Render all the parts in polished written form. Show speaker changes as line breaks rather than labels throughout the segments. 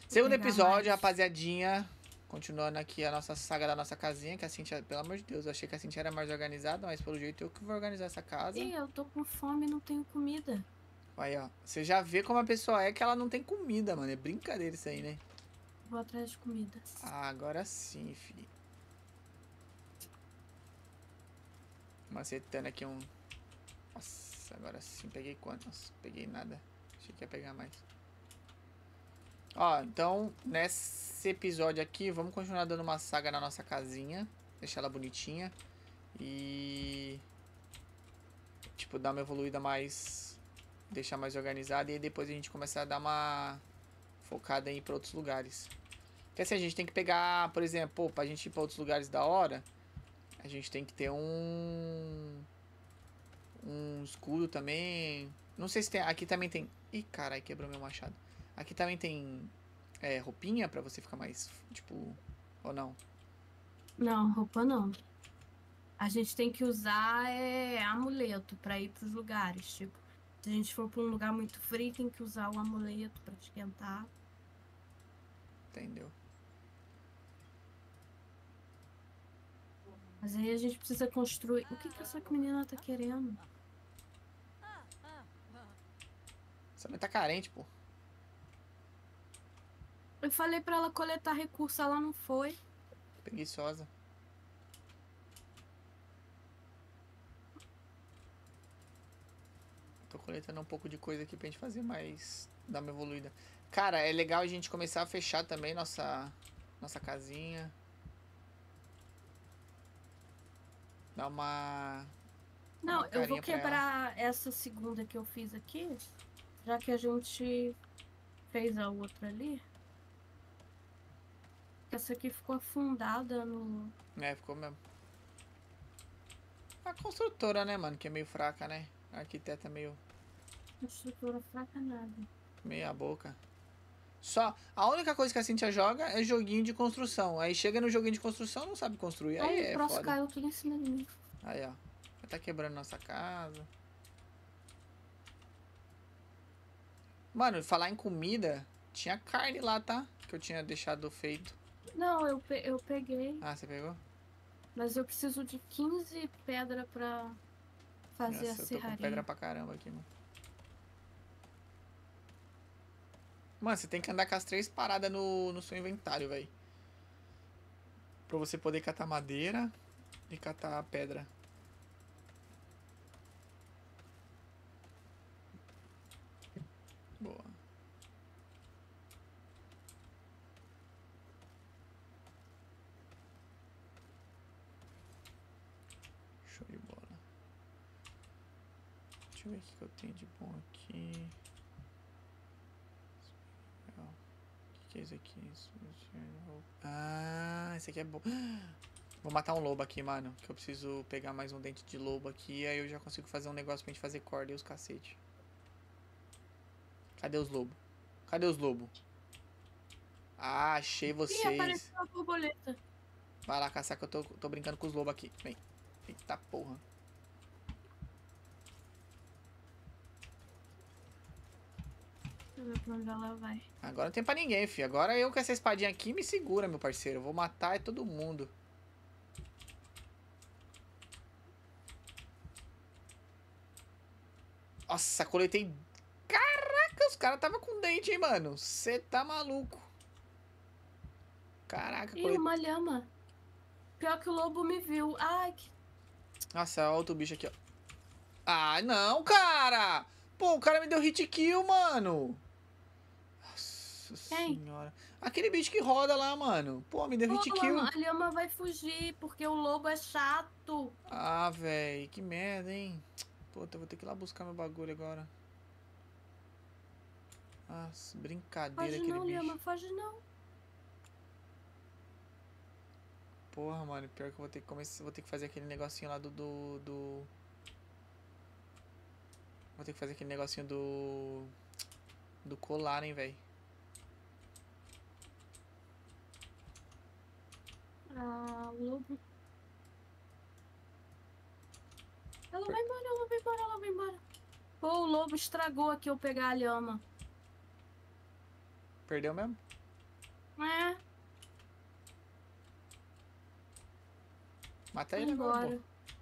Segundo
pegar
episódio,
mais.
rapaziadinha. Continuando aqui a nossa saga da nossa casinha, que a Cintia, pelo amor de Deus, eu achei que a Cintia era mais organizada, mas pelo jeito eu que vou organizar essa casa.
Ih, eu tô com fome e não tenho comida.
Aí, ó. Você já vê como a pessoa é que ela não tem comida, mano. É brincadeira isso aí, né?
Vou atrás de comida.
Ah, agora sim, filho. Macetando aqui um... Nossa, agora sim. Peguei quantos? Peguei nada. Achei que ia pegar mais. Ó, então, nesse episódio aqui, vamos continuar dando uma saga na nossa casinha. Deixar ela bonitinha. E... Tipo, dar uma evoluída mais... Deixar mais organizada. E aí depois a gente começar a dar uma... Focada em ir pra outros lugares. Porque assim, a gente tem que pegar, por exemplo, pô, pra gente ir pra outros lugares da hora, a gente tem que ter um escudo também. Não sei se tem. Aqui também tem. Ih, carai, quebrou meu machado. Aqui também tem roupinha pra você ficar mais. Tipo. Ou não?
Não, roupa não. A gente tem que usar amuleto pra ir pros lugares. Tipo, se a gente for pra um lugar muito frio, tem que usar o amuleto pra esquentar.
Entendeu?
Mas aí a gente precisa construir. O que que essa menina tá querendo?
Essa mãe tá carente, pô.
Eu falei pra ela coletar recurso, ela não foi.
Preguiçosa. Tô coletando um pouco de coisa aqui pra gente fazer mais. Dar uma evoluída. Cara, é legal a gente começar a fechar também nossa casinha. Dar uma
Não, eu vou
carinha pra ela.
quebrar essa segunda que eu fiz aqui, já que a gente fez a outra ali. Essa aqui ficou afundada no.
É, ficou mesmo. A construtora, né, mano? Que é meio fraca, né? A arquiteta é
Na estrutura fraca, nada.
meia boca. Só, a única coisa que a Cintia joga é joguinho de construção. Aí chega no joguinho de construção, não sabe construir. Aí
Aí o
é
troço
foda.
caiu tudo em cima de mim.
Aí, ó. Já tá quebrando nossa casa. Mano, falar em comida, tinha carne lá, tá? Que eu tinha deixado feito.
Não, eu peguei.
Ah, você pegou?
Mas eu preciso de 15 pedras pra fazer a
Nossa, eu tô com pedra
serraria.
pra caramba aqui, mano. Mano, você tem que andar com as três paradas no seu inventário, velho. Pra você poder catar madeira e catar pedra. Boa. Show de bola. Deixa eu ver o que eu tenho de bom aqui. O que é isso aqui? Ah, esse aqui é bom. Vou matar um lobo aqui, mano. Que eu preciso pegar mais um dente de lobo aqui. Aí eu já consigo fazer um negócio pra gente fazer corda e os cacete. Cadê os lobos? Cadê os lobos? Ah, achei
Ih,
vocês.
apareceu uma borboleta.
Vai lá caçar que eu tô brincando com os lobos aqui. Vem. Eita porra.
Deixa eu ver pra onde ela vai.
Agora não tem pra ninguém, fi. Agora eu com essa espadinha aqui me segura, meu parceiro. Eu vou matar todo mundo. Nossa, coletei. Caraca, os caras tava com dente, hein, mano. Você tá maluco. Caraca,
Ih,
coletei.
uma lhama. Pior que o lobo me viu. Ai, que...
Nossa, olha outro bicho aqui, ó. Ah, não, cara! Pô, o cara me deu hit kill, mano. Nossa
Quem?
senhora. Aquele bicho que roda lá, mano. Pô, me deu
Pô,
hit kill.
a lhama vai fugir porque o lobo é chato.
Ah, velho, que merda, hein? Puta, eu vou ter que ir lá buscar meu bagulho agora. Nossa, brincadeira
Foge
aquele
não,
bicho.
lhama, foge não.
Porra, mano, pior que eu vou ter que começar, vou ter que fazer aquele negocinho lá do. Vou ter que fazer aquele negocinho do colar, hein, velho.
Ah, o lobo. Ela vai embora, ela vai embora, ela vai embora. Pô, o lobo estragou aqui eu pegar a lhama.
Perdeu mesmo?
É,
Mata
vai
ele agora, pô.
embora.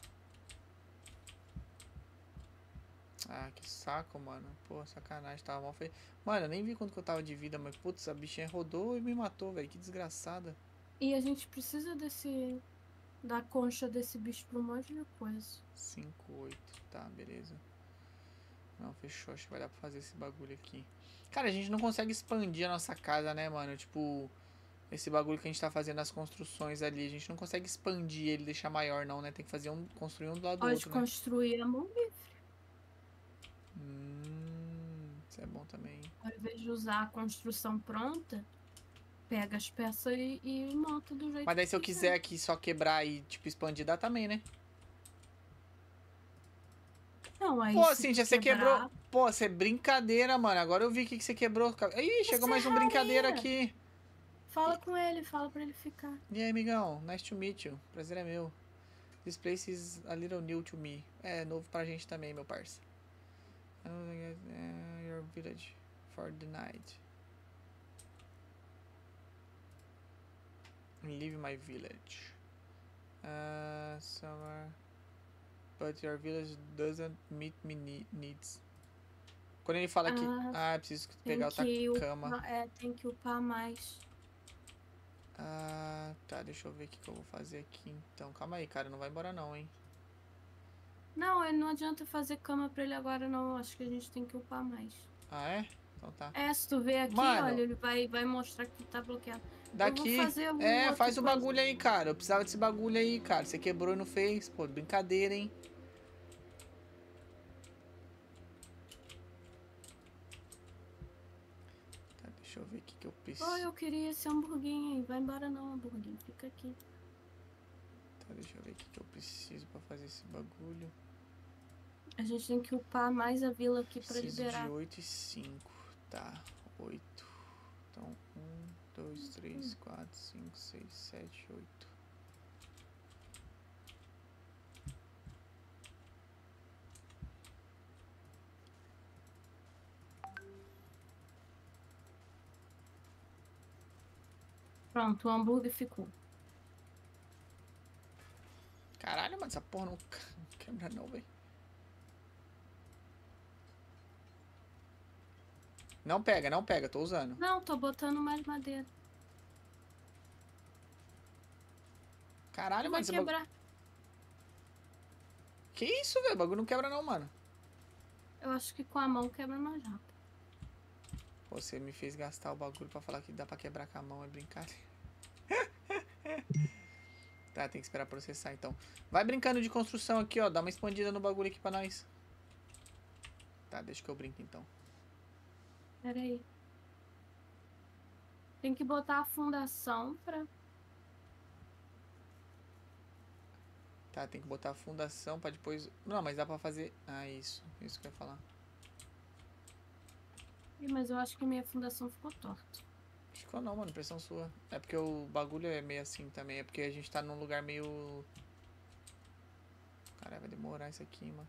Ah, que saco, mano. Pô, sacanagem, tava mal feio. Mano, eu nem vi quanto que eu tava de vida, mas putz, a bichinha rodou e me matou, velho. Que desgraçada.
E a gente precisa da concha desse bicho pra um monte de coisa.
5, 8. Tá, beleza. Não, fechou. Acho que vai dar pra fazer esse bagulho aqui. Cara, a gente não consegue expandir a nossa casa, né, mano? Tipo, esse bagulho que a gente tá fazendo as construções ali. A gente não consegue expandir ele, deixar maior, não, né? Tem que fazer construir um do lado do
Pode
outro, né?
construir a mão livre.
Isso é bom também.
Ao invés de usar a construção pronta, pega as peças e monta do
Mas
jeito
daí
que
se eu quiser
quiser.
aqui só quebrar e, tipo, expandir, dá também, né?
Não, aí
Pô,
se tu
Cintia, você quebrou.
quebrar,
Pô, você é brincadeira, mano. Agora eu vi o que você quebrou. Ih, chegou
você
mais um brincadeira
erraria.
aqui.
Fala com ele, fala pra ele ficar.
E aí, amigão? Nice to meet you. Prazer é meu. This place is a little new to me. É novo pra gente também, meu parça. Your village for the night. Leave my village. Summer. But your village doesn't meet me needs. Quando ele fala que.
Ah,
Ah, preciso
tem
pegar outra
que
cama.
upar, tem que upar mais.
Ah, tá. Deixa eu ver o que eu vou fazer aqui então. Calma aí, cara. Não vai embora não, hein.
Não, não adianta fazer cama pra ele agora, não. Acho que a gente tem que upar mais.
Ah, é? Então tá.
É, se tu ver aqui, olha,
Mano,
ele vai mostrar que tá bloqueado. Eu vou
daqui.
fazer o
É,
outro
faz o
coisa.
bagulho aí, cara. Eu precisava desse bagulho aí, cara. Você quebrou e não fez. Pô, brincadeira, hein. Tá, deixa eu ver o que eu
Oh,
preciso.
eu queria esse hamburguinho aí. Vai embora não, hamburguinho. Fica aqui.
Tá, deixa eu ver o que eu preciso pra fazer esse bagulho.
A gente tem que upar mais a vila aqui pra
Preciso de
liberar.
8 e 5. Tá, 8. Então, 1, 2, 3, 4, 5, 6, 7, 8.
Pronto, o hambúrguer ficou.
Caralho, mano, essa porra não quebra não, velho. Não pega, não pega, tô usando.
Não, tô botando mais madeira.
Caralho,
Não
mano,
vai
esse bagulho.
quebrar.
Que isso, velho? O bagulho não quebra não, mano.
Eu acho que com a mão quebra mais rápido.
Você me fez gastar o bagulho pra falar que dá pra quebrar com a mão, é brincadeira. Tá, tem que esperar processar então. Vai brincando de construção aqui, ó. Dá uma expandida no bagulho aqui pra nós. Tá, deixa que eu brinco então.
Pera aí. Tem que botar a fundação pra...
Tá, tem que botar a fundação pra depois... Não, mas dá pra fazer... Ah, isso. Isso que eu ia falar.
Ih, mas eu acho que a minha fundação ficou torta.
Ficou não, mano. Impressão sua. É porque o bagulho é meio assim também. É porque a gente tá num lugar meio... Caralho, vai demorar isso aqui, mano.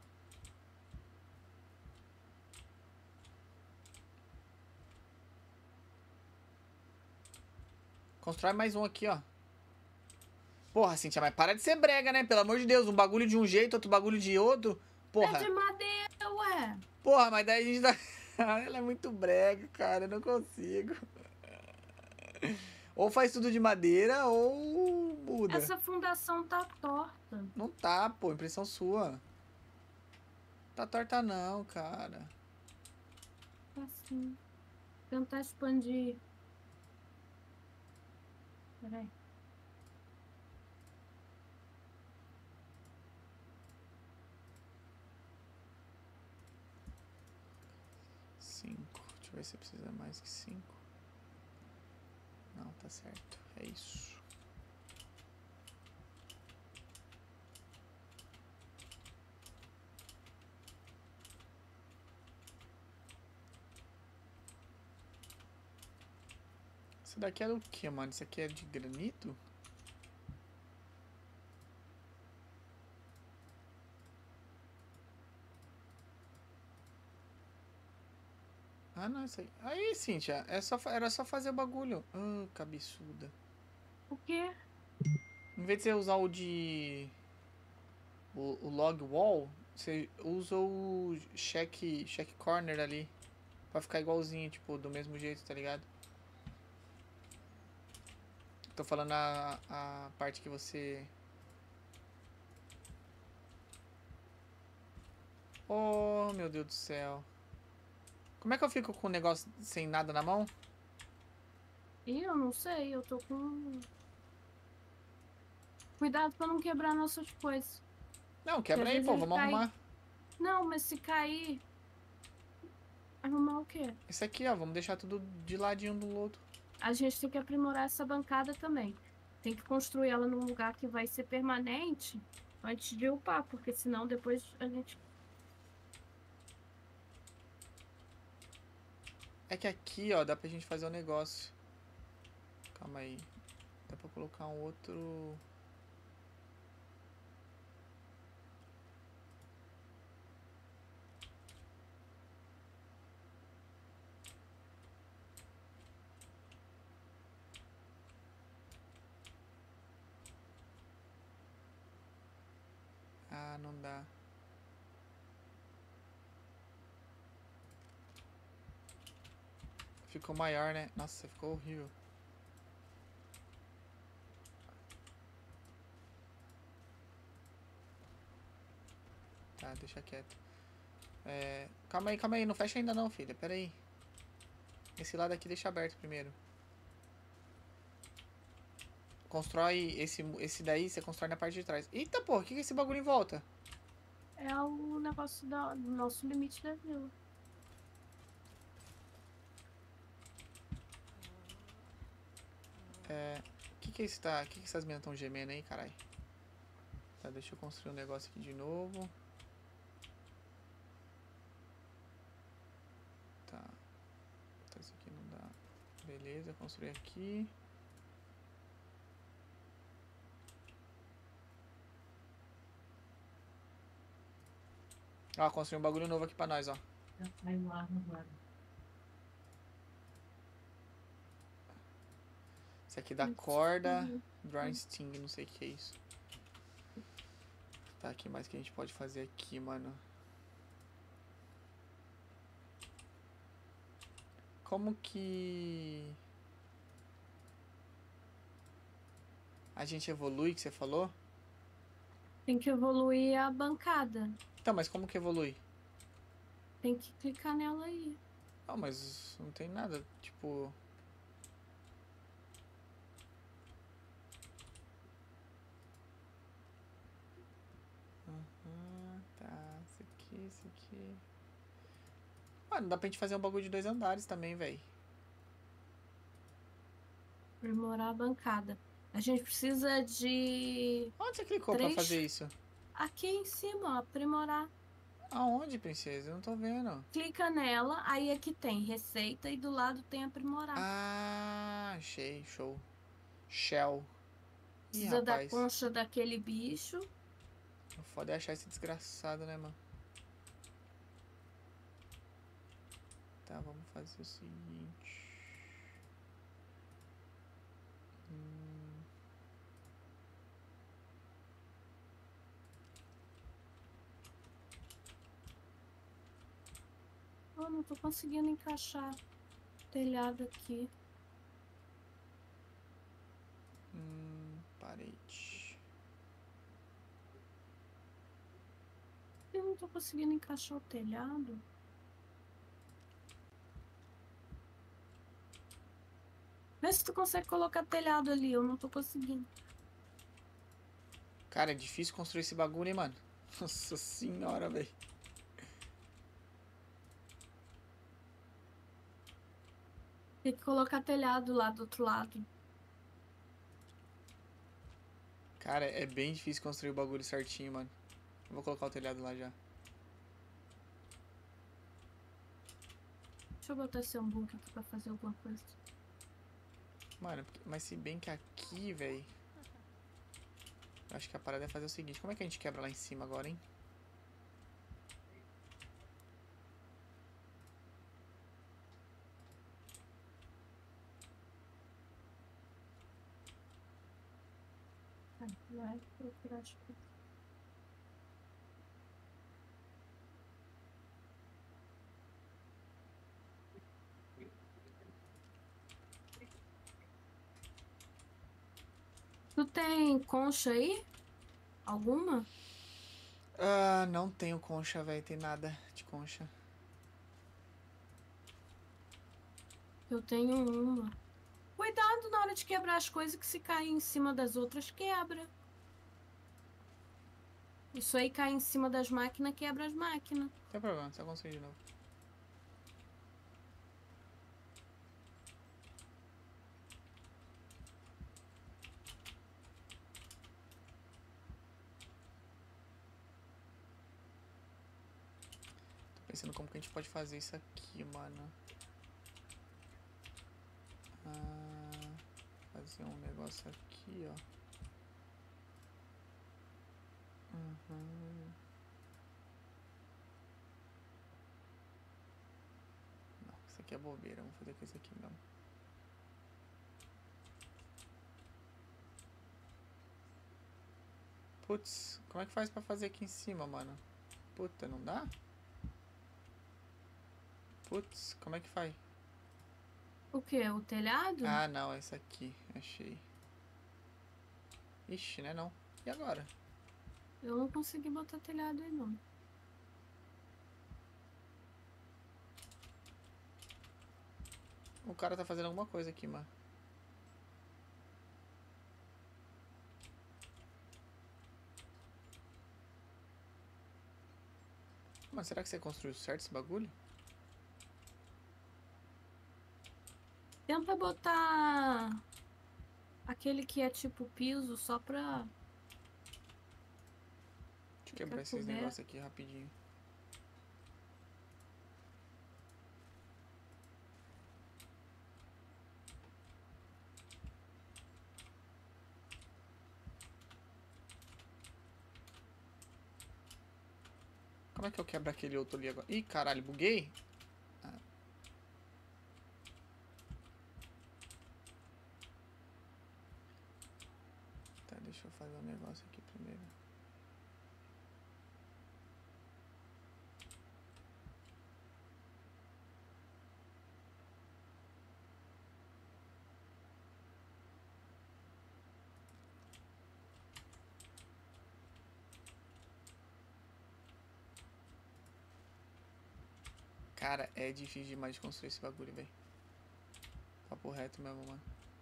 Constrói mais um aqui, ó. Porra, Cintia, mas para de ser brega, né? Pelo amor de Deus. Um bagulho de um jeito, outro bagulho de outro.
É
Porra.
de madeira, ué.
Porra, mas daí a gente tá... Ela é muito brega, cara. Eu não consigo. Ou faz tudo de madeira ou muda.
Essa fundação tá torta.
Não tá, pô. Impressão sua. Tá torta não, cara.
Assim. Tentar expandir. Peraí.
Cinco. Deixa eu ver se precisa mais que 5. Não, tá certo. É isso. Isso daqui é o que, mano? Isso aqui é de granito? Ah, não, isso aí. Aí, Cíntia, era só fazer o bagulho. Ah, cabeçuda.
O quê?
Em vez de você usar o de... O log wall, você usa o check corner ali. Pra ficar igualzinho, tipo, do mesmo jeito, tá ligado? Tô falando a parte que você... Oh, meu Deus do céu. Como é que eu fico com o negócio sem nada na mão?
Ih, eu não sei, eu tô com. Cuidado pra não quebrar nossas coisas.
Não,
Que às
quebra aí,
vezes
pô,
ele
vamos
cai.
arrumar.
Não, mas se cair, arrumar o quê?
Esse aqui, ó, vamos deixar tudo de ladinho um do outro.
A gente tem que aprimorar essa bancada também. Tem que construir ela num lugar que vai ser permanente antes de upar, porque senão depois a gente.
É que aqui, ó, dá pra gente fazer um negócio. Calma aí. Dá pra colocar um outro... Ah, não dá. Ficou maior, né? Nossa, ficou horrível. Tá, deixa quieto. Calma aí, não fecha ainda não, filha. Pera aí. Esse lado aqui deixa aberto primeiro. Constrói esse daí, você constrói na parte de trás. Eita, porra, o que é esse bagulho em volta?
É o negócio do nosso limite da vila.
Que é isso, tá? Que essas minas estão gemendo aí, caralho? Tá, deixa eu construir um negócio aqui de novo. Tá. Tá, isso aqui não dá. Beleza, construir aqui. Ó, construir um bagulho novo aqui pra nós, ó. Esse aqui dá corda. Drawing Sting, não sei o que é isso. Tá, o que mais que a gente pode fazer aqui, mano? Como que... a gente evolui, que você falou?
Tem que evoluir a bancada.
Então, mas como que evolui?
Tem que clicar nela aí.
Não, mas não tem nada, tipo... Tá, esse aqui... Mano, dá pra gente fazer um bagulho de 2 andares também, velho.
Aprimorar a bancada. A gente precisa de
Onde você clicou pra fazer isso?
Aqui em cima, ó, aprimorar.
Aonde, princesa? Eu não tô vendo.
Clica nela, aí aqui tem receita e do lado tem aprimorar.
Ah, achei, show. Shell. Ih,
Precisa da
rapaz.
concha daquele bicho.
O foda é achar esse desgraçado, né, mano? Tá, vamos fazer o seguinte.
Eu não tô conseguindo encaixar o telhado aqui.
Parede.
Eu não tô conseguindo encaixar o telhado. Vê se tu consegue colocar telhado ali, eu não tô conseguindo.
Cara, é difícil construir esse bagulho, hein, mano? Nossa senhora, velho.
Tem que colocar telhado lá do outro lado.
Cara, é bem difícil construir o bagulho certinho, mano. Eu vou colocar o telhado lá já.
Deixa eu botar esse hambúrguer aqui pra fazer alguma coisa.
Mano, mas se bem que aqui, velho... Acho que a parada é fazer o seguinte. Como é que a gente quebra lá em cima agora, hein?
Vai procurar as coisas. Tu tem concha aí? Alguma?
Ah, não tenho concha, velho. Tem nada de concha.
Eu tenho uma. Cuidado na hora de quebrar as coisas, que se cair em cima das outras, quebra. Isso aí cai em cima das máquinas, quebra as máquinas.
Não tem problema, só construir de novo. Tô pensando como que a gente pode fazer isso aqui, mano. Fazer um negócio aqui, ó. Não, isso aqui é bobeira. Vamos fazer com isso aqui mesmo. Putz, como é que faz pra fazer aqui em cima, mano? Puta, não dá? Putz, como é que faz?
O quê? O telhado?
Ah, não, é isso aqui. Achei. Ixi, né não. E agora?
Eu não consegui botar telhado aí, não.
O cara tá fazendo alguma coisa aqui, mano. Mano, será que você construiu certo esse bagulho?
Tenta botar aquele que é tipo piso, só pra
Deixa eu
ficar
quebrar esses
coberto.
negócios aqui rapidinho. Como é que eu quebro aquele outro ali agora? Ih, caralho, buguei? Ah. Tá, deixa eu fazer um negócio aqui primeiro. Cara, é difícil demais de construir esse bagulho, velho. Papo reto mesmo, mano.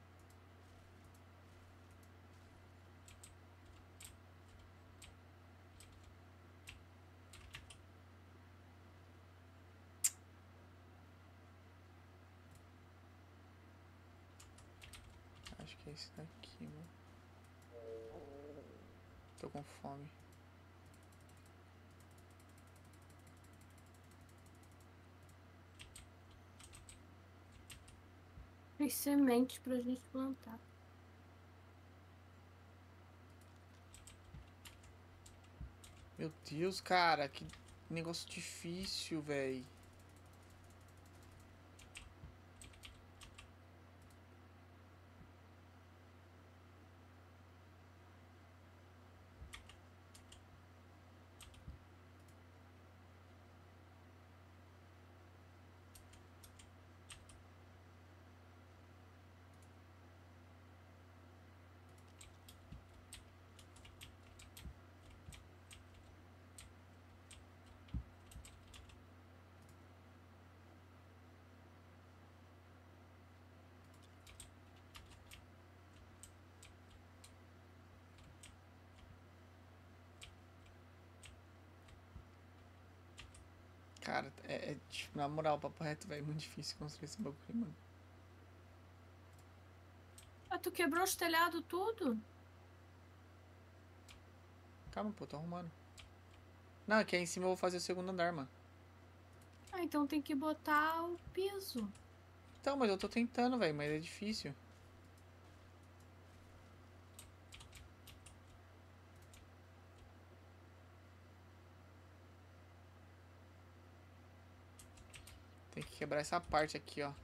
Acho que é esse daqui, mano. Tô com fome.
Tem semente pra gente plantar.
Meu Deus, cara, que negócio difícil, velho. Cara, tipo, na moral, papo reto, velho, é muito difícil construir esse bagulho, mano.
Ah, tu quebrou os telhados tudo?
Calma, pô, tô arrumando. Não, aqui em cima eu vou fazer o segundo andar, mano.
Ah, então tem que botar o piso.
Então, mas eu tô tentando, velho, mas é difícil. Tem que quebrar essa parte aqui, ó.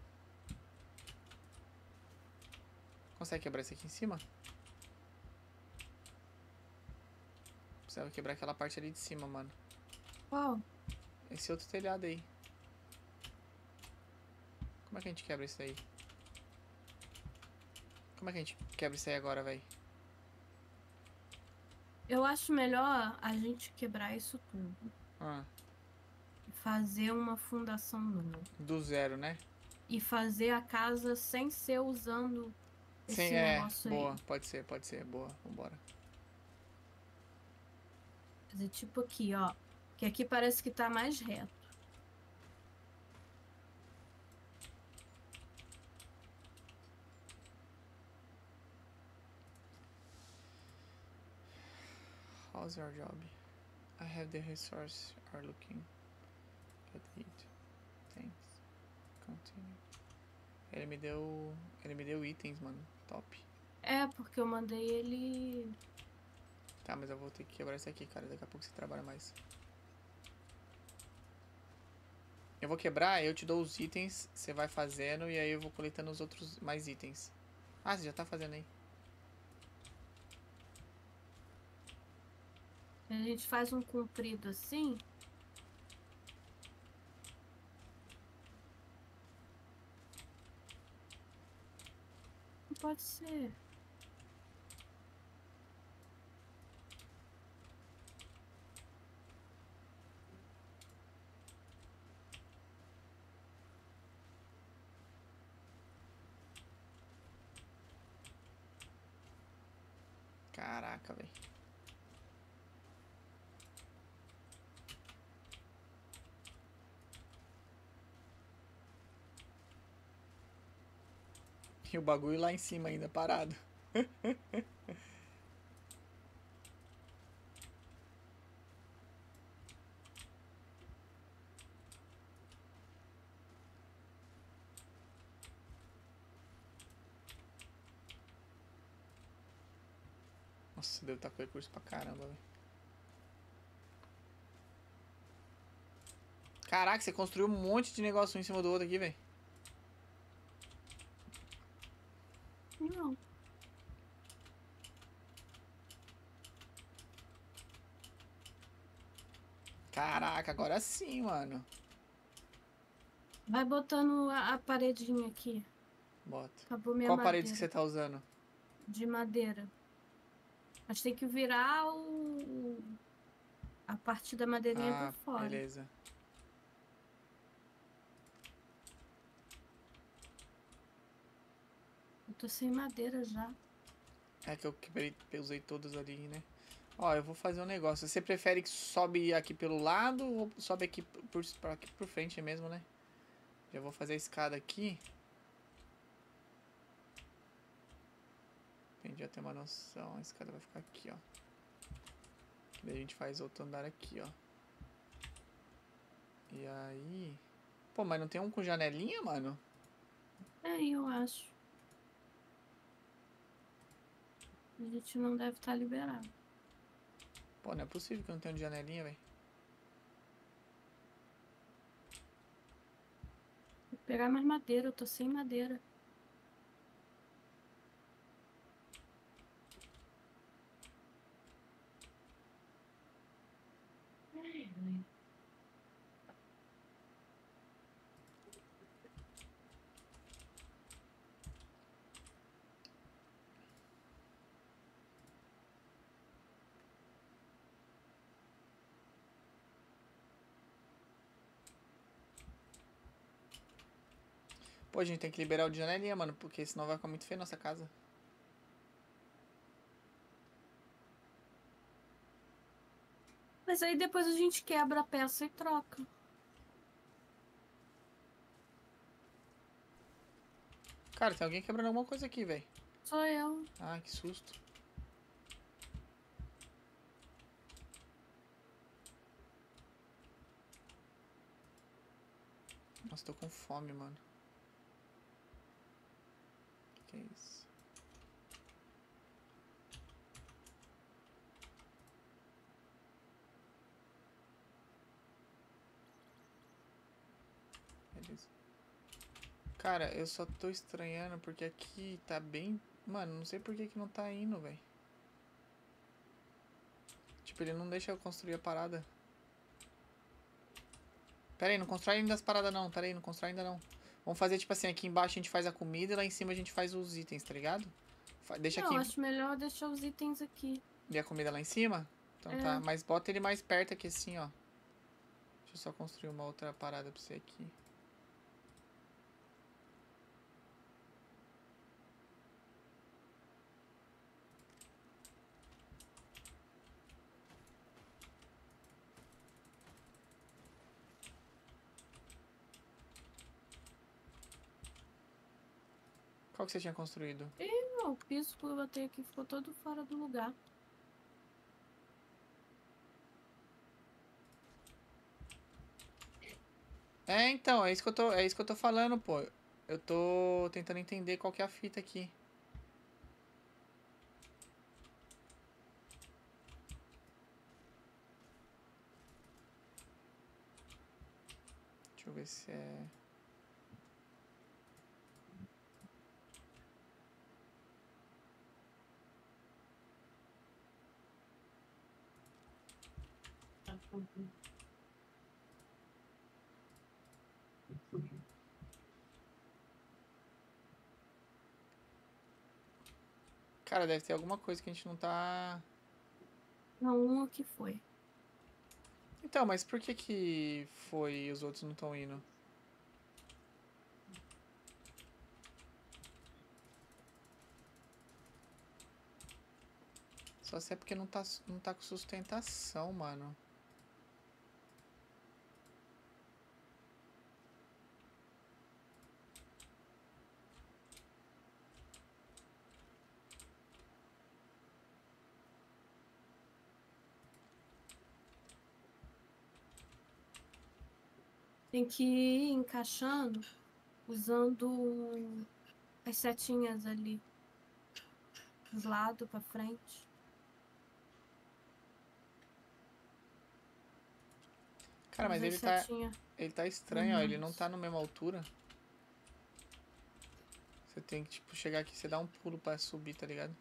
Consegue quebrar isso aqui em cima? Precisava quebrar aquela parte ali de cima, mano.
Qual?
Esse outro telhado aí. Como é que a gente quebra isso aí? Como é que a gente quebra isso aí agora, velho?
Eu acho melhor a gente quebrar isso tudo.
Ah,
E fazer uma fundação nova.
do zero, né?
E fazer a casa sem ser usando
Sim,
esse
é.
negócio
Boa.
aí.
Pode ser. Boa. Vambora.
Fazer tipo aqui, ó. Que aqui parece que tá mais reto.
How's your job? I have the resource are looking at it. Thanks. Continue. Ele me deu itens, mano. Top.
É, porque eu mandei ele.
Tá, mas eu vou ter que quebrar isso aqui, cara. Daqui a pouco você trabalha mais. Eu vou quebrar, eu te dou os itens, você vai fazendo e aí eu vou coletando os outros mais itens. Ah, você já tá fazendo aí.
A gente faz um comprido assim. Não pode ser.
Caraca, velho. E o bagulho lá em cima ainda parado. Nossa, deve estar com recurso pra caramba, velho. Caraca, você construiu um monte de negócio um em cima do outro aqui, velho.
Não.
Caraca, agora sim, mano.
Vai botando a paredinha aqui.
Bota.
Acabou minha
Qual parede que
madeira.
você tá usando?
De madeira. Mas tem que virar a parte da madeirinha pra
Ah,
fora.
beleza.
Eu tô sem madeira já.
É que eu quebrei, eu usei todas ali, né? Ó, eu vou fazer um negócio. Você prefere que sobe aqui pelo lado ou sobe aqui aqui por frente mesmo, né? Já vou fazer a escada aqui. Pra gente já ter uma noção. A escada vai ficar aqui, ó. Daí a gente faz outro andar aqui, ó. E aí... Pô, mas não tem um com janelinha, mano?
É, eu acho. A gente não deve estar liberado.
Pô, não é possível que não tenha um de janelinha, velho.
Vou pegar mais madeira, eu tô sem madeira.
Pô, a gente tem que liberar o de janelinha, mano. Porque senão vai ficar muito feio nossa casa.
Mas aí depois a gente quebra a peça e troca.
Cara, tem alguém quebrando alguma coisa aqui, velho.
Sou eu.
Ah, que susto. Nossa, tô com fome, mano. Que isso? Beleza. Cara, eu só tô estranhando porque aqui tá bem... Mano, não sei por que que não tá indo, velho. Tipo, ele não deixa eu construir a parada. Pera aí, não constrói ainda as paradas não. Pera aí, não constrói ainda não. Vamos fazer tipo assim, aqui embaixo a gente faz a comida e lá em cima a gente faz os itens, tá ligado? Deixa
Eu
aqui.
acho melhor deixar os itens aqui.
E a comida lá em cima? Então tá,
É.
mas bota ele mais perto aqui assim, ó. Deixa eu só construir uma outra parada pra você aqui. Qual que você tinha construído?
O piso que eu botei aqui ficou todo fora do lugar.
É, então, é isso que eu tô falando, pô. Eu tô tentando entender qual que é a fita aqui. Deixa eu ver se é... Cara, deve ter alguma coisa que a gente não tá...
Não, um aqui foi.
Então, mas por que que foi e os outros não estão indo? Só se é porque não tá com sustentação, mano.
Tem que ir encaixando usando as setinhas ali. Dos lados pra frente.
Cara, mas
Usa as setinhas.
ele tá estranho, ó. Ele não tá na mesma altura. Você tem que, tipo, chegar aqui e você dá um pulo pra subir, tá ligado?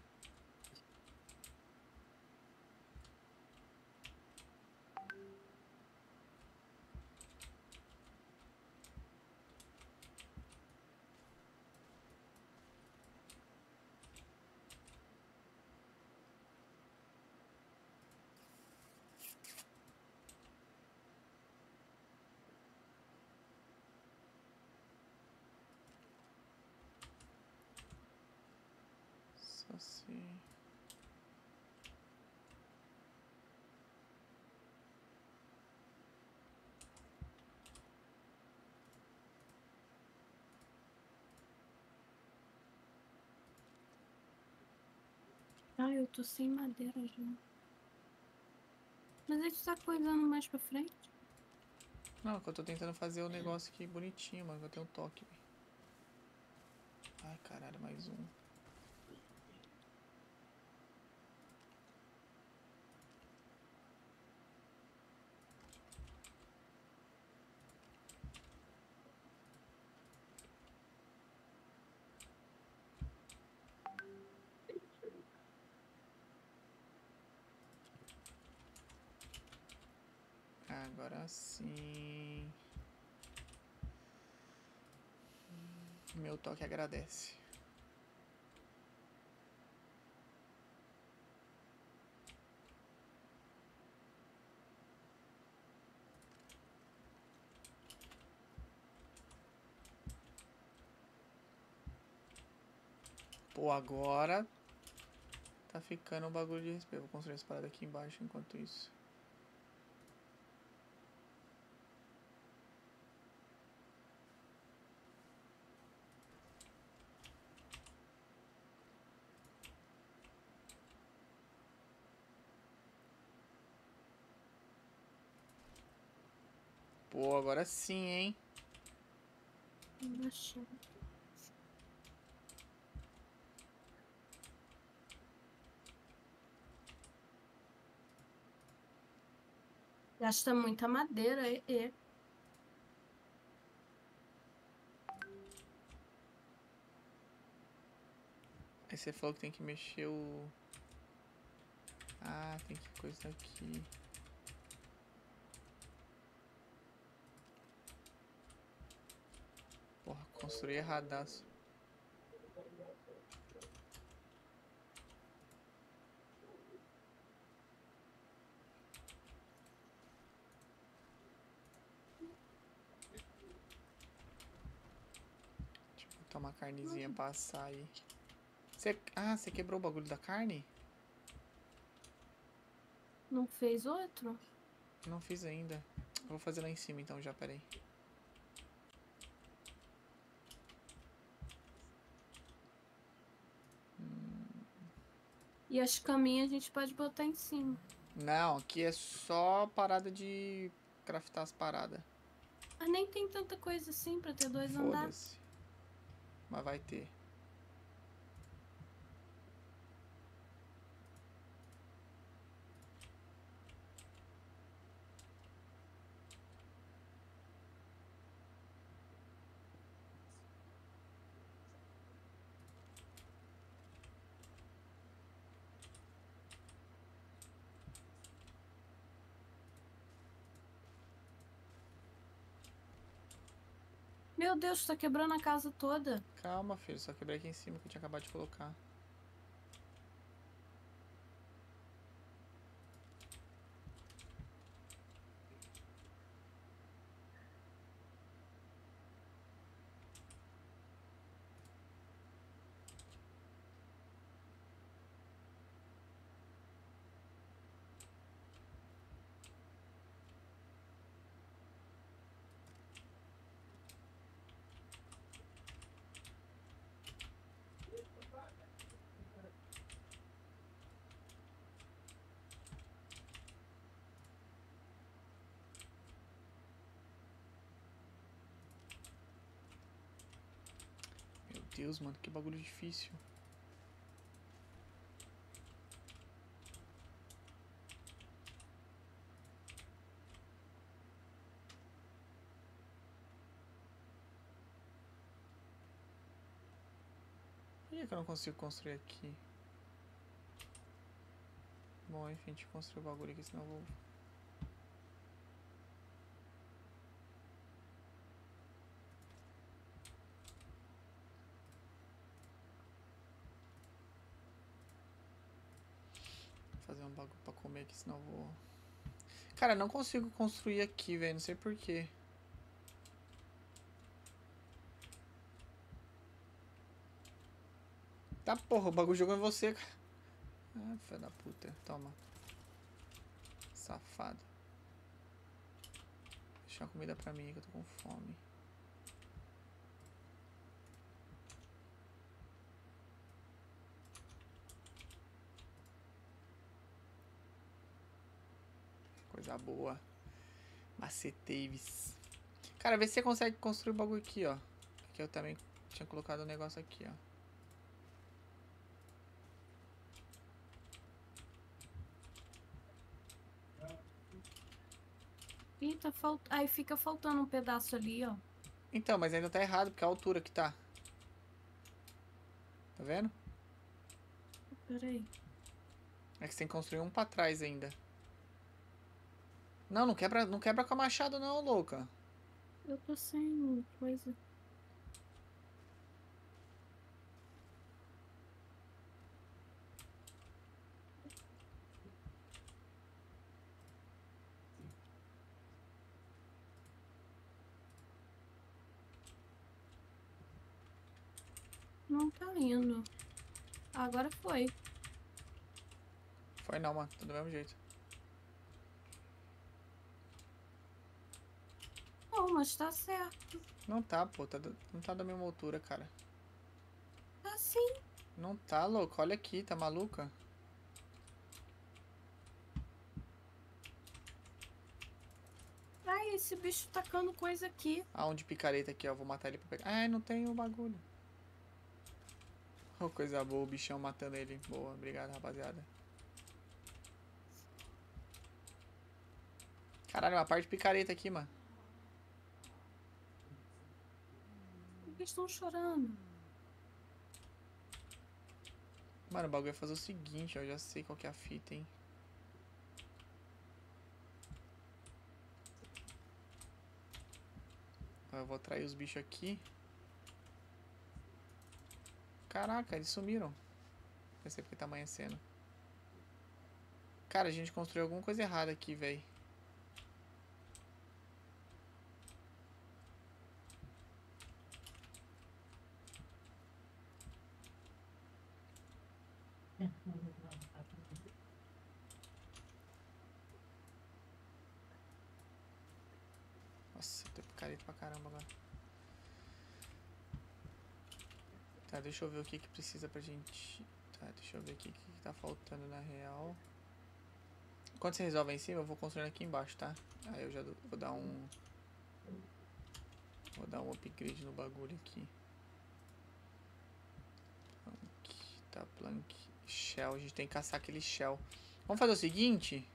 Só se...
Ah, eu tô sem madeira já. Mas a gente tá coisando mais pra frente.
Não, que eu tô tentando fazer o negócio aqui bonitinho, mano. Eu tenho um toque. Ai, caralho, mais um. Agora sim. Meu toque agradece. Pô, agora tá ficando um bagulho de respeito. Vou construir essa parada aqui embaixo enquanto isso. Pô, agora sim, hein?
Baixando. Gasta muita madeira.
Aí você falou que tem que mexer o... Ah, tem que coisa aqui. Porra, construí erradaço. Deixa eu botar uma carnezinha pra assar aí. Você quebrou o bagulho da carne?
Não fez outro?
Não fiz ainda. Eu vou fazer lá em cima então já, peraí.
E as caminhas a gente pode botar em cima.
Não, aqui é só parada de craftar as paradas.
Mas nem tem tanta coisa assim pra ter 2 andares.
Foda-se. Mas vai ter.
Meu Deus, tá quebrando a casa toda.
Calma, filho. Só quebrei aqui em cima que eu tinha acabado de colocar. Meu Deus, mano. Que bagulho difícil. Por que eu não consigo construir aqui? Bom, enfim, a gente construiu o bagulho aqui, senão eu vou... fazer um bagulho pra comer aqui, senão eu vou... Cara, não consigo construir aqui, velho. Não sei porquê. Tá, porra, o bagulho jogou em você, cara. Ah, filho da puta. Toma. Safado. Deixa a comida pra mim que eu tô com fome. Coisa boa. Maceteves. Cara, vê se você consegue construir o bagulho aqui, ó. Aqui eu também tinha colocado um negócio aqui, ó.
Ih, tá Aí fica faltando um pedaço ali, ó.
Então, mas ainda tá errado, porque é a altura que tá. Tá vendo?
Peraí.
É que você tem que construir um pra trás ainda. Não, não quebra com a machado não, louca.
Eu tô sem coisa. Não tá indo. Agora foi.
Foi não, mano. Tá do mesmo jeito.
Não, mas tá certo.
Não tá, pô. Não tá da mesma altura, cara.
Tá sim.
Não tá, louco. Olha aqui, tá maluca?
Ai, esse bicho tacando coisa aqui.
Ah, um de picareta aqui, ó. Vou matar ele pra pegar. Ai, não tem o bagulho. Oh, coisa boa, o bichão matando ele. Boa, obrigado, rapaziada. Caralho, uma parte de picareta aqui, mano.
Eles estão chorando.
Mano, o bagulho é fazer o seguinte, ó. Eu já sei qual que é a fita, hein. Eu vou atrair os bichos aqui. Caraca, eles sumiram. Pensei porque tá amanhecendo. Cara, a gente construiu alguma coisa errada aqui, velho. Nossa, eu tô picareta pra caramba agora. Tá, deixa eu ver o que que precisa pra gente... Tá, deixa eu ver aqui o que que tá faltando na real. Quando você resolve aí em cima, eu vou construindo aqui embaixo, tá? Aí eu já vou dar um... Vou dar um upgrade no bagulho aqui. Plank, tá, plank. Shell, a gente tem que caçar aquele shell. Vamos fazer o seguinte...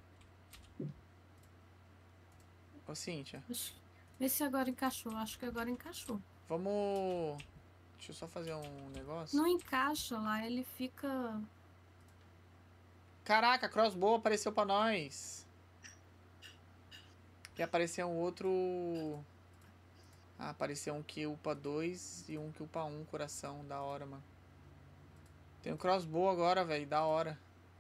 Ô, Cíntia.
Vê se agora encaixou. Acho que agora encaixou.
Vamos... Deixa eu só fazer um negócio.
Não encaixa lá, ele fica...
Caraca, crossbow apareceu pra nós. E apareceu um outro... Ah, apareceu um que upa 2 e um que upa 1 coração. Da hora, mano. Tem um crossbow agora, velho. Da hora.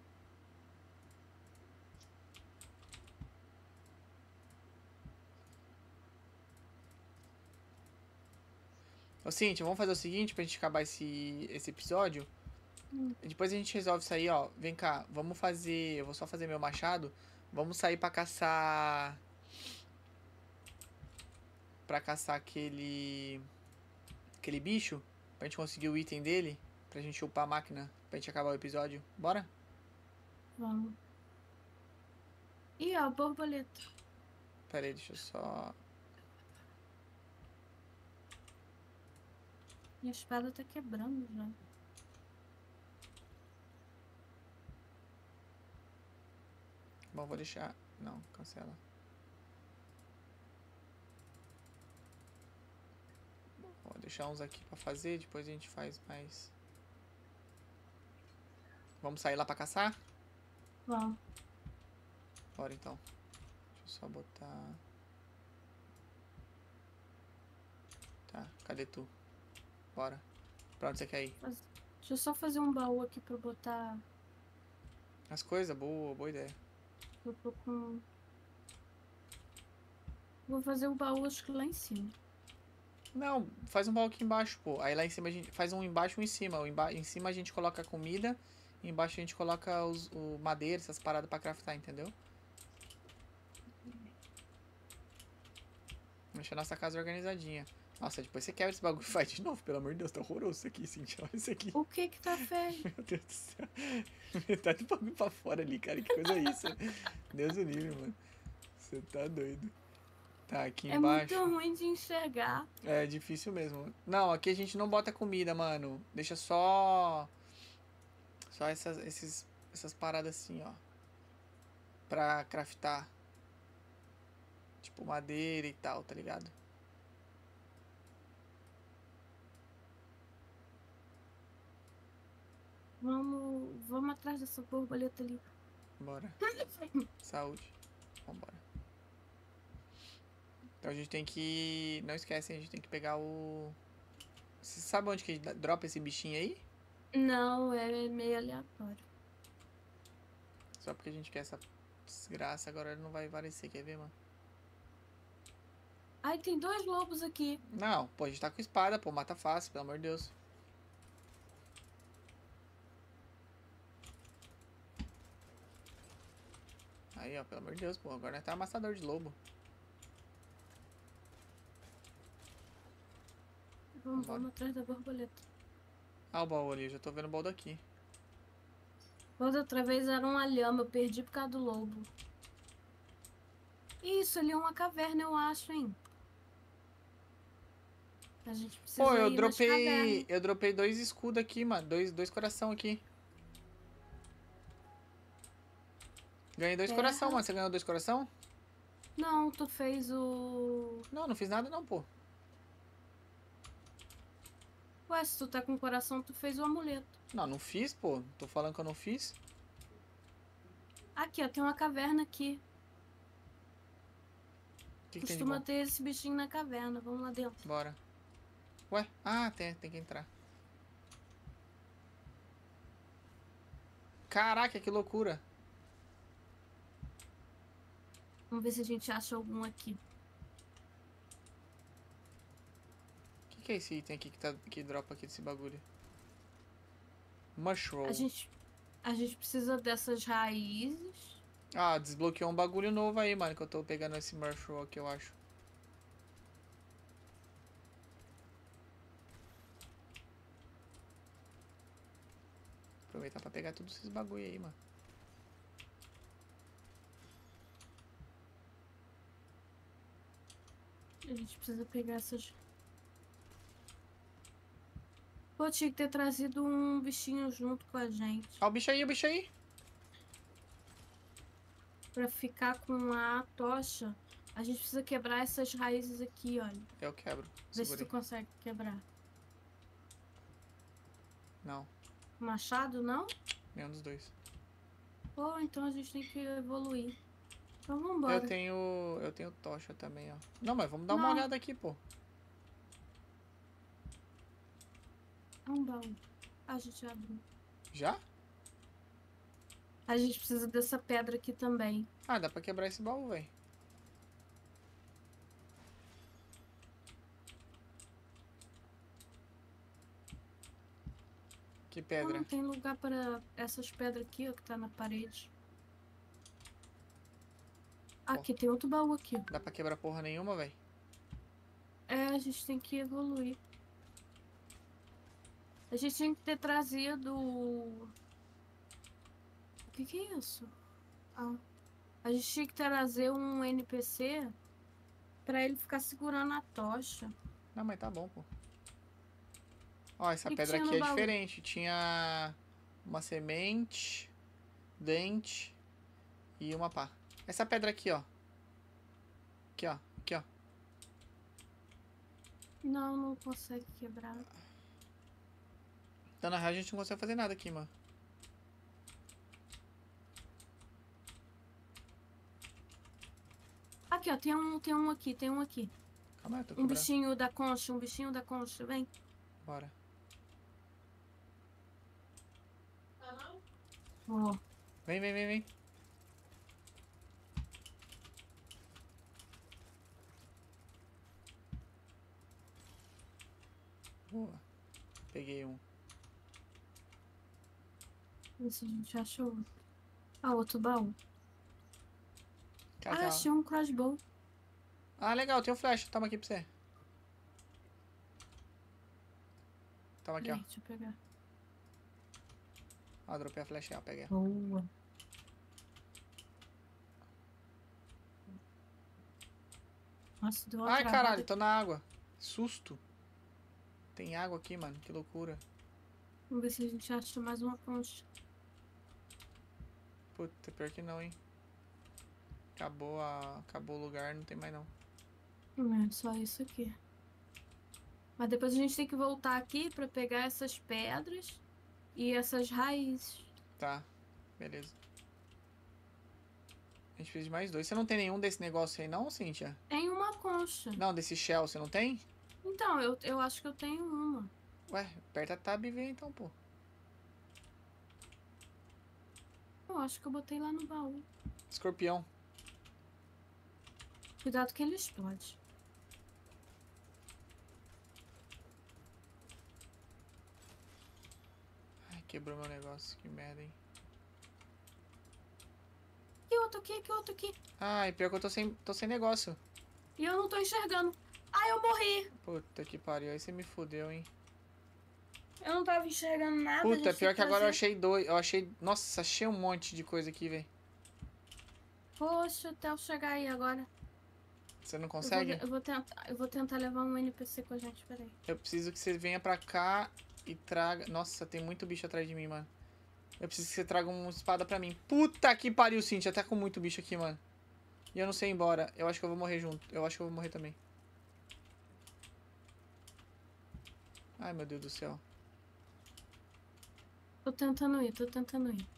Ô, Cintia, vamos fazer o seguinte pra gente acabar esse episódio. Depois a gente resolve isso aí, ó. Vem cá, vamos fazer... Eu vou só fazer meu machado. Vamos sair pra caçar... Pra caçar aquele bicho. Pra gente conseguir o item dele. Pra gente upar a máquina. Pra gente acabar o episódio. Bora?
Vamos. Ih, ó, borboleta.
Pera aí, deixa eu só...
Minha espada tá quebrando já.
Bom, vou deixar... Não, cancela. Vou deixar uns aqui pra fazer. Depois a gente faz mais... Vamos sair lá pra caçar?
Vamos.
Bora então. Deixa eu só botar... Tá, cadê tu? Bora. Pra onde você quer ir?
Deixa eu só fazer um baú aqui pra botar...
As coisas? Boa ideia.
Eu tô com... Vou fazer o baú acho que lá em cima.
Não, faz um baú aqui embaixo, pô. Aí lá em cima a gente faz um embaixo e um em cima. Em cima a gente coloca a comida. E embaixo a gente coloca o madeira, essas paradas pra craftar, entendeu? Deixa a nossa casa organizadinha. Nossa, depois você quebra esse bagulho e faz de novo. Pelo amor de Deus, tá horroroso isso aqui, Cintia. Olha isso aqui.
O que que tá feio?
Meu Deus do céu. Metade do bagulho pra fora ali, cara. Que coisa é isso? Deus o livre, mano. Você tá doido. Tá, aqui embaixo.
É muito ruim de enxergar.
É difícil mesmo. Não, aqui a gente não bota comida, mano. Deixa só... Só essas paradas assim, ó. Pra craftar. Tipo madeira e tal, tá ligado?
Vamos atrás dessa borboleta ali.
Bora. Saúde. Vambora. Então a gente tem que... Não esquecem, a gente tem que pegar o... Você sabe onde que dropa esse bichinho aí?
Não, é meio aleatório.
Só porque a gente quer essa desgraça, agora ele não vai aparecer, quer ver, mano?
Ai, tem 2 lobos aqui.
Não, pô, a gente tá com espada, pô, mata fácil, pelo amor de Deus. Aí, ó, pelo amor de Deus, pô, agora nós tá amassador de lobo.
Vamos atrás da borboleta.
Ah, o baú ali, eu já tô vendo o baú daqui.
Da outra vez era uma lhama, eu perdi por causa do lobo. Isso, ali é uma caverna, eu acho, hein? A gente precisa
Pô,
ir
eu dropei 2 escudos aqui, mano, dois coração aqui. Ganhei 2 coração, mano, você ganhou 2 coração?
Não, tu fez o...
Não, não fiz nada não, pô.
Ué, se tu tá com coração, tu fez o amuleto.
Não, não fiz, pô. Tô falando que eu não fiz.
Aqui, ó, tem uma caverna aqui.
que tem de
Costuma
bom?
ter esse bichinho na caverna. Vamos lá dentro.
Bora. Ué? Ah, tem que entrar. Caraca, que loucura.
Vamos ver se a gente acha algum aqui.
O que é esse item aqui que dropa aqui desse bagulho? Mushroom.
A gente precisa dessas raízes.
Ah, desbloqueou um bagulho novo aí, mano, que eu tô pegando esse mushroom aqui, eu acho. Aproveitar pra pegar todos esses bagulho aí, mano.
A gente precisa pegar essas... Pô, tinha que ter trazido um bichinho junto com a gente.
Ah, o bicho aí, o bicho aí.
Pra ficar com a tocha, a gente precisa quebrar essas raízes aqui, olha.
Eu quebro.
Vê se tu
Segurei.
consegue quebrar.
Não,
Machado, não?
nenhum dos dois.
Pô, então a gente tem que evoluir. Então vambora.
Eu tenho tocha também, ó. Não, mas vamos dar uma
Não.
olhada aqui, pô.
É um baú. A gente abriu.
Já?
A gente precisa dessa pedra aqui também.
Ah, dá pra quebrar esse baú, velho. Que pedra?
Não tem lugar para essas pedras aqui, ó, que tá na parede. Aqui, tem outro baú aqui.
Dá pra quebrar porra nenhuma, velho.
É, a gente tem que evoluir. A gente tem que ter trazido... O que é isso? Ah. A gente tinha que trazer um NPC pra ele ficar segurando a tocha.
Não, mas tá bom, pô. Ó, essa
Que
pedra
tinha
aqui
no
é
baú?
diferente. Tinha uma semente, dente e uma pá. Essa pedra aqui, ó. Aqui, ó. Aqui, ó.
Não, não consegue quebrar.
Então, na real, a gente não consegue fazer nada aqui, mano.
Aqui, ó, tem um aqui, tem um aqui.
Calma aí, eu tô
Um
quebrando.
um bichinho da concha, vem.
Bora.
Ó,
Vem, vem, vem, vem. Boa. Peguei um.
vê se a gente achou. Ah, outro baú.
Cara, tem
Ah,
uma-
achei um crossbow.
Ah, legal, tem um flash. Toma aqui pra você. Toma aqui, ó.
Peraí, deixa eu pegar.
Ó, dropei a flash aí, ó. Peguei.
Boa. Nossa, deu uma
Ai,
travada
caralho,
aqui.
tô na água. Susto. Tem água aqui, mano. Que loucura.
Vamos ver se a gente acha mais uma concha.
Puta, pior que não, hein. Acabou o lugar, não tem mais não.
É, só isso aqui. Mas depois a gente tem que voltar aqui pra pegar essas pedras e essas raízes.
Tá, beleza. A gente precisa de mais dois. Você não tem nenhum desse negócio aí não, Cíntia?
Tem uma concha.
Não, desse shell, você não tem?
Então, eu acho que eu tenho uma.
Ué, aperta a tab e vê então, pô.
Eu acho que eu botei lá no baú.
Escorpião.
Cuidado que ele explode.
Ai, quebrou meu negócio. Que merda, hein.
Que outro aqui, que outro aqui.
Ai, pior que eu tô sem negócio.
E eu não tô enxergando. Ai, eu morri.
Puta que pariu. Aí você me fudeu, hein.
Eu não tava enxergando nada.
Puta, pior que agora eu achei dois. Eu achei... Nossa, achei um monte de coisa aqui, velho.
Poxa, até eu chegar aí agora.
Você não consegue?
Eu vou tentar levar um NPC com a gente, peraí.
Eu preciso que você venha pra cá e traga... Nossa, tem muito bicho atrás de mim, mano. Eu preciso que você traga uma espada pra mim. Puta que pariu, Cintia. Tá com muito bicho aqui, mano. E eu não sei ir embora. Eu acho que eu vou morrer junto. Eu acho que eu vou morrer também. Ai, meu Deus do céu.
Tô tentando ir, tô tentando ir.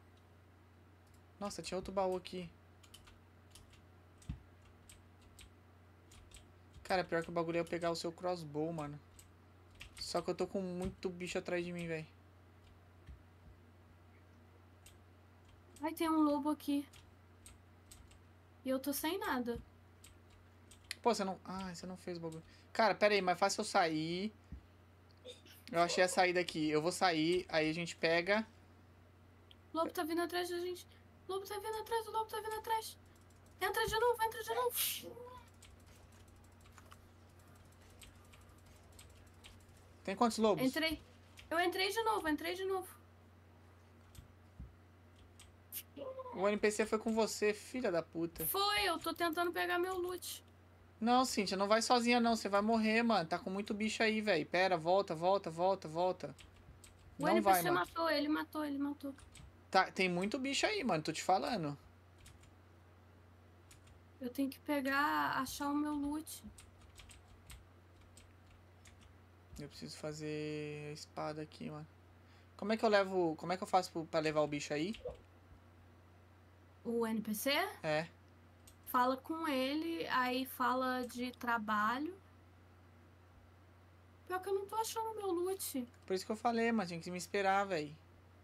Nossa, tinha outro baú aqui. Cara, pior que o bagulho é eu pegar o seu crossbow, mano. Só que eu tô com muito bicho atrás de mim, velho.
Ai, tem um lobo aqui. E eu tô sem nada.
Pô, você não... Ah, você não fez o bagulho. Cara, pera aí, mas fácil eu sair. Eu achei a saída aqui. Eu vou sair, aí a gente pega...
O lobo tá vindo atrás da gente. O lobo tá vindo atrás, o lobo tá vindo atrás. Entra de novo, entra de novo.
Tem quantos lobos?
Entrei. Eu entrei de novo, entrei de novo.
O NPC foi com você, filha da puta.
Foi, eu tô tentando pegar meu loot.
Não, Cíntia, não vai sozinha não. Você vai morrer, mano. Tá com muito bicho aí, velho. Pera, volta, volta, volta, volta.
O
Não vai,
NPC
mano.
matou, ele matou, ele matou.
Tá, tem muito bicho aí, mano. Tô te falando.
Eu tenho que pegar, achar o meu loot.
Eu preciso fazer a espada aqui, mano. Como é que eu levo... Como é que eu faço pra levar o bicho aí?
O NPC
É.
fala com ele, aí fala de trabalho. Pior que eu não tô achando o meu loot.
Por isso que eu falei, mano. Tinha que me esperar, velho.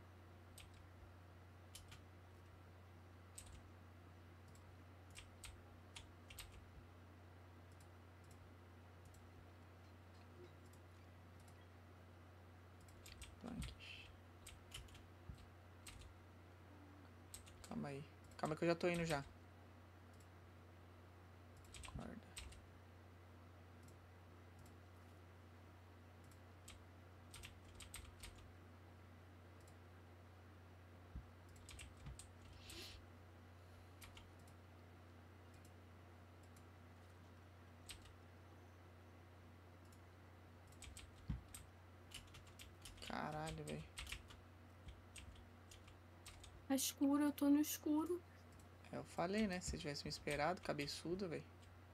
Calma aí. Calma que eu já tô indo já. Guarda. Caralho, velho.
Tá escuro, eu tô no escuro.
Eu falei, né? Se você tivesse me esperado, cabeçudo, velho.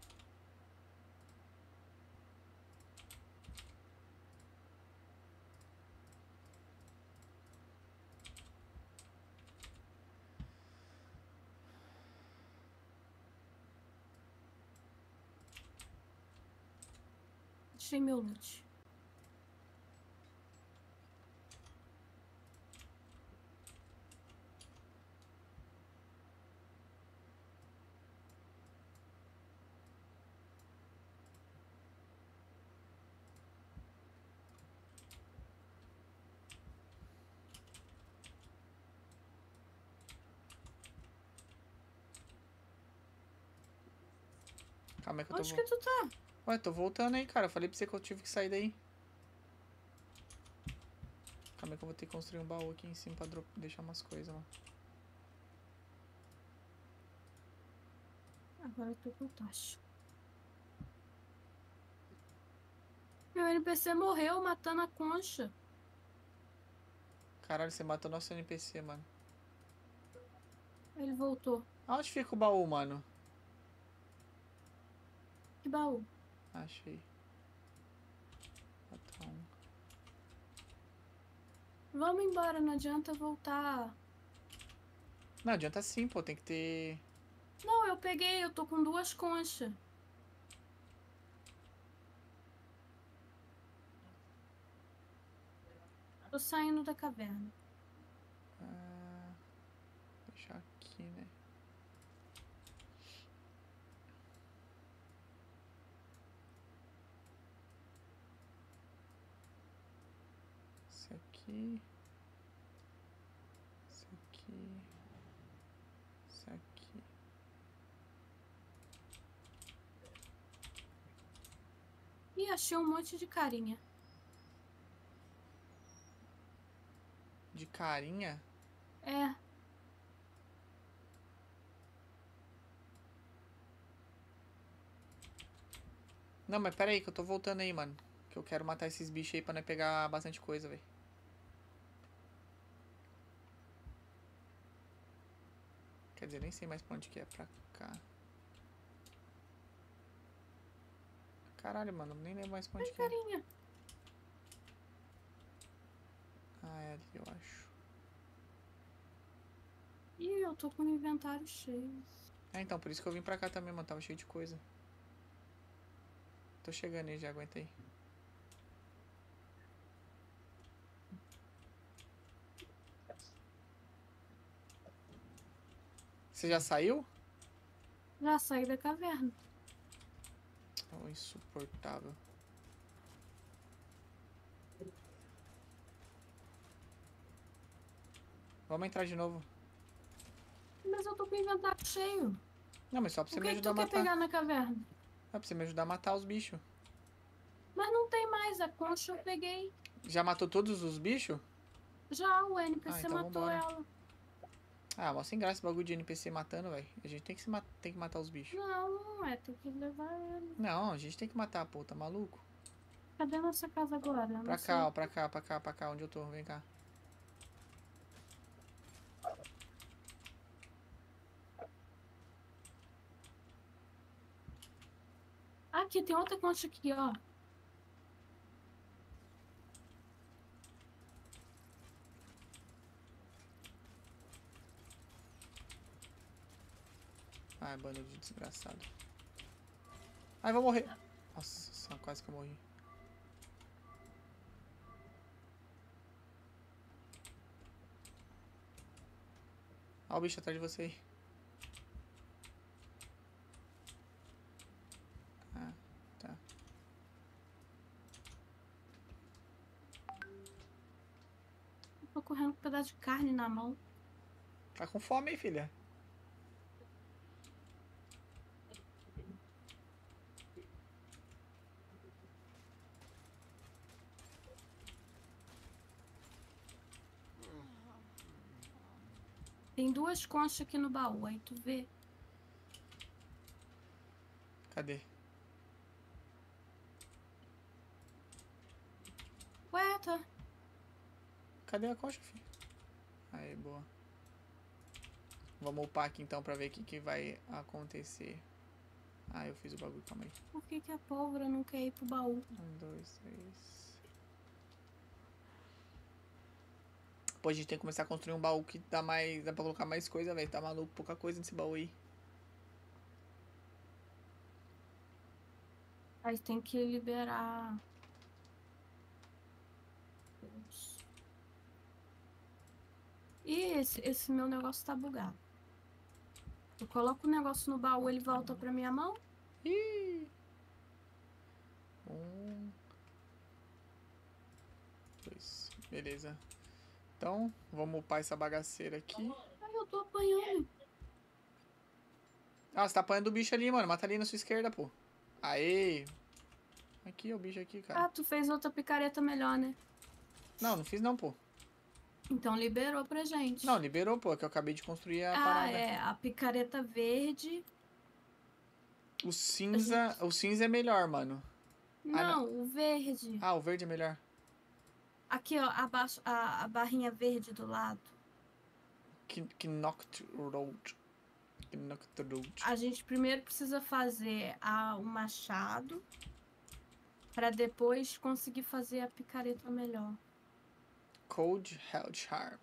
Achei meu loot.
Calma aí que eu
Onde que tu tá?
Ué, tô voltando aí, cara. Eu falei pra você que eu tive que sair daí. Calma aí que eu vou ter que construir um baú aqui em cima pra deixar umas coisas, mano.
Agora eu tô com tacho. Meu NPC morreu matando a concha.
Caralho, você matou nosso NPC, mano.
Ele voltou.
Aonde fica o baú, mano?
Que baú?
Achei. Botar um.
Vamos embora, não adianta voltar.
Não adianta sim, pô. Tem que ter...
Não, eu peguei, eu tô com 2 conchas. Tô saindo da caverna.
Deixar aqui, né? Esse aqui. Esse aqui. Esse aqui.
Ih, achei um monte de carinha.
De carinha?
É.
Não, mas pera aí que eu tô voltando aí, mano. Que eu quero matar esses bichos aí pra não pegar bastante coisa, velho. Quer dizer, nem sei mais pra onde que é. Pra cá. Caralho, mano. Nem lembro mais pra onde
Ai,
que é.
carinha.
Ah, é ali, eu acho.
Ih, eu tô com o inventário cheio.
É, então, por isso que eu vim pra cá também, mano. Tava cheio de coisa. Tô chegando aí, já aguentei. Você já saiu?
Já saí da caverna.
Oh, insuportável. Vamos entrar de novo.
Mas eu tô com o inventário cheio.
Não, mas só pra você
O
me
que
ajudar a
tu quer
matar.
pegar na caverna?
É pra você me ajudar a matar os bichos.
Mas não tem mais, a concha eu peguei.
Já matou todos os bichos?
Já o NPC
Então
matou
vambora.
ela.
Ah, mó sem graça esse bagulho de NPC matando, velho. A gente tem que, tem que matar os bichos.
Não é, tem que levar ele.
Não, a gente tem que matar, pô, tá maluco?
Cadê a nossa casa agora? Eu
Pra
não sei.
cá, ó, pra cá, pra cá, pra cá, onde eu tô, vem cá.
Aqui, tem outra concha aqui, ó.
Ai, bando de desgraçado. Ai, vou morrer. Nossa, quase que eu morri. Olha o bicho atrás de você aí. Ah, tá.
Eu tô correndo com um pedaço de carne na mão.
Tá com fome, hein, filha?
Tem 2 conchas aqui no baú, aí tu vê.
Cadê?
Ué, tá.
Cadê a concha, filho? Aí, boa. Vamos upar aqui então pra ver o que vai acontecer. Ah, eu fiz o bagulho, calma aí.
Por que a pólvora não quer ir pro baú?
1, 2, 3. Pô, a gente tem que começar a construir um baú que dá mais. Dá pra colocar mais coisa, velho. Tá maluco, pouca coisa nesse baú aí.
Aí tem que liberar. Ih, esse meu negócio tá bugado. Eu coloco o negócio no baú, ele volta pra minha mão?
Ih! 1, 2. Beleza. Então, vamos upar essa bagaceira aqui.
Ai, eu tô apanhando.
Ah, você tá apanhando o bicho ali, mano. Mata ali na sua esquerda, pô. Aê! Aqui, o bicho aqui, cara.
Ah, tu fez outra picareta melhor, né?
Não, não fiz não, pô.
Então liberou pra gente.
Não, liberou, pô. Que eu acabei de construir a
Ah,
parada.
é. A picareta verde.
O cinza é melhor, mano.
Não, o verde.
Ah, o verde é melhor.
Aqui, ó, abaixo, a barrinha verde do lado.
Knocked Road.
A gente primeiro precisa fazer o machado pra depois conseguir fazer a picareta melhor.
Cold Held Charm.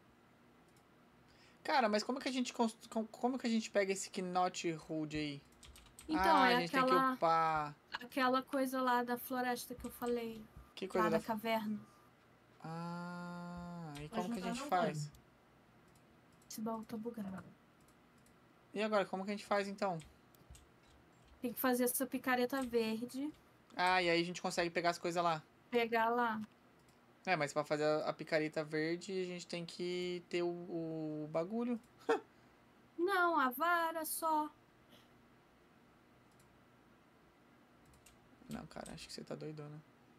Cara, mas como que a gente pega esse Knot Road aí?
Então,
a gente tem que upar.
aquela coisa lá da floresta que eu falei.
Que coisa
lá da caverna.
Ah, e como que a gente faz?
Esse baú tá bugado.
E agora, como que a gente faz então?
Tem que fazer essa picareta verde.
Ah, e aí a gente consegue pegar as coisas lá.
Pegar lá.
É, mas pra fazer a picareta verde, a gente tem que ter o bagulho.
Não, a vara só.
Não, cara, acho que você tá doidona.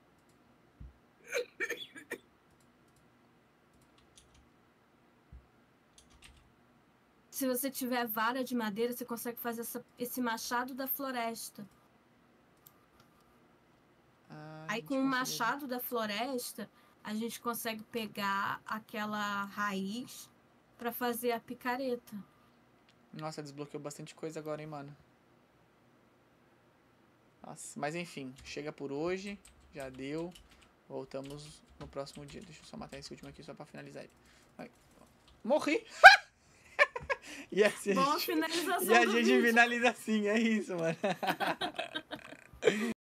Se você tiver vara de madeira, você consegue fazer esse machado da floresta. Aí com o machado da floresta, a gente consegue pegar aquela raiz pra fazer a picareta.
Nossa, desbloqueou bastante coisa agora, hein, mano. Nossa, mas enfim, chega por hoje. Já deu. Voltamos no próximo dia. Deixa eu só matar esse último aqui só pra finalizar ele. Ai. Morri! E assim,
Boa finalização
e a
do
gente
vídeo.
finaliza assim, é isso, mano.